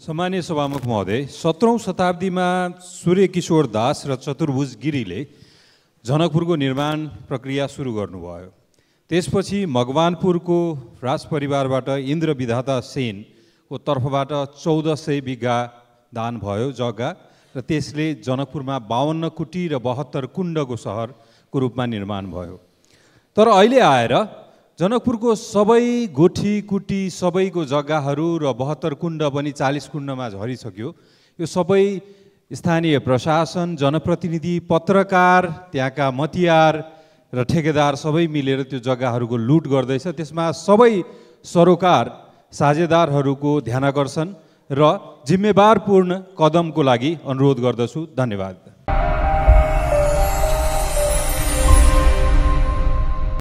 सम्मानीय सभामुख महोदय, 17औं शताब्दीमा सूर्य किशोर दास र चतुर्भुज गिरीले जनकपुरको निर्माण प्रक्रिया सुरु गर्नुभयो। त्यसपछि मकवानपुरको राजपरिवारबाट इन्द्र विधाता सेनको तर्फबाट 1400 बिघा दान भयो जग्गा र त्यसले जनकपुरमा 52 कुटी र 72 कुण्डको सहरको रूपमा निर्माण भयो। तर अहिले आएर जनकपुरको सबै गोठी कुटी सबैको जग्गाहरू र 72 कुण्ड पनि 40 कुण्डमा झरिसक्यो। यो सबै स्थानीय प्रशासन, जनप्रतिनिधि, पत्रकार, त्यहाँका मतियार र ठेकेदार सबै मिलेर त्यो जग्गाहरूको लुट गर्दैछ। त्यसमा सबै सरोकार साझेदारहरूको ध्यानाकर्षण र जिम्मेवारपूर्ण कदमको लागि अनुरोध गर्दछु। धन्यवाद।